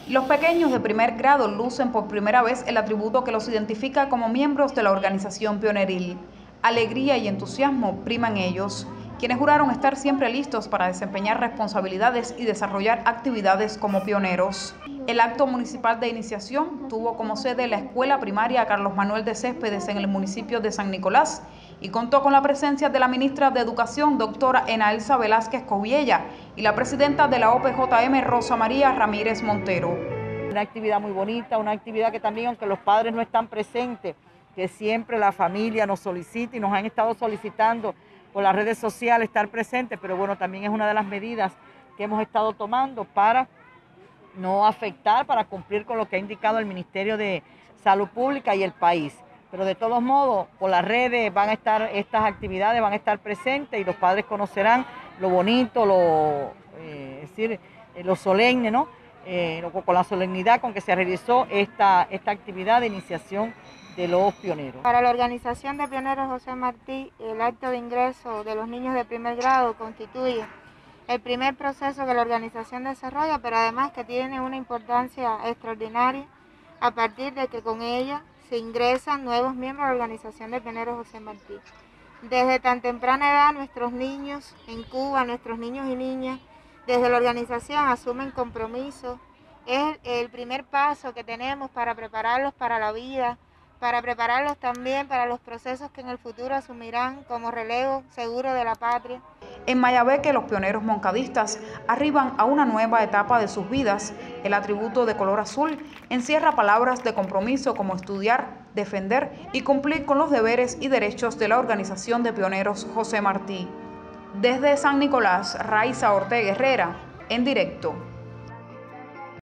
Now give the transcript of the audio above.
Los pequeños de primer grado lucen por primera vez el atributo que los identifica como miembros de la organización pioneril. Alegría y entusiasmo priman ellos, quienes juraron estar siempre listos para desempeñar responsabilidades y desarrollar actividades como pioneros. El acto municipal de iniciación tuvo como sede la Escuela Primaria Carlos Manuel de Céspedes en el municipio de San Nicolás y contó con la presencia de la ministra de Educación, doctora Enaelsa Velázquez Coviella, y la presidenta de la OPJM, Rosa María Ramírez Montero. Una actividad muy bonita, una actividad que también, aunque los padres no están presentes, que siempre la familia nos solicita y nos han estado solicitando por las redes sociales estar presentes, pero bueno, también es una de las medidas que hemos estado tomando para no afectar, para cumplir con lo que ha indicado el Ministerio de Salud Pública y el país. Pero de todos modos, por las redes van a estar estas actividades, van a estar presentes y los padres conocerán lo bonito, lo solemne, ¿no? Con la solemnidad con que se realizó esta actividad de iniciación de los pioneros. Para la organización de Pioneros José Martí, el acto de ingreso de los niños de primer grado constituye el primer proceso que la organización desarrolla, pero además que tiene una importancia extraordinaria a partir de que con ella se ingresan nuevos miembros de la organización de Pioneros José Martí. Desde tan temprana edad nuestros niños en Cuba, nuestros niños y niñas, desde la organización asumen compromiso. Es el primer paso que tenemos para prepararlos para la vida, para prepararlos también para los procesos que en el futuro asumirán como relevo seguro de la patria. En Mayabeque, los pioneros moncadistas arriban a una nueva etapa de sus vidas. El atributo de color azul encierra palabras de compromiso como estudiar, defender y cumplir con los deberes y derechos de la organización de Pioneros José Martí. Desde San Nicolás, Raiza Ortega Herrera, en directo.